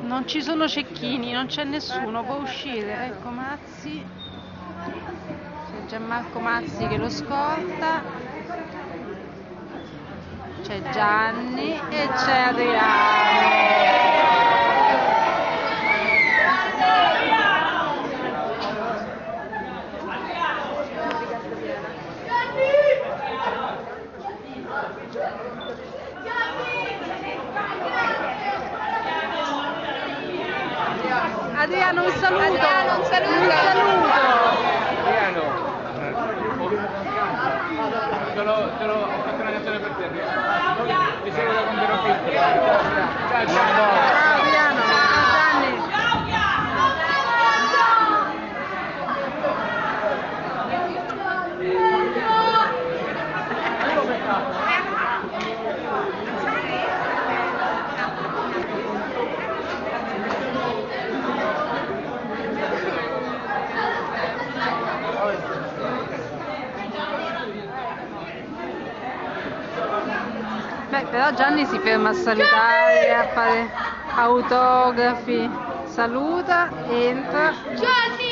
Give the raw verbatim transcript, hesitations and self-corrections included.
Non ci sono cecchini, non c'è nessuno, può uscire. Ecco Mazzi, c'è Gianmarco Mazzi che lo scorta, c'è Gianni e c'è Adriano. Adriano, un saluto! Adriano, un saluto! Un saluto! Adriano! Te l'ho fatto una canzone per te. Ti seguo da quando ero piccolo. Ciao, ciao! Ciao Adriano! Ciao Gianni! Beh, però Gianni si ferma a salutare, a fare autografi, saluta, entra. Gianni!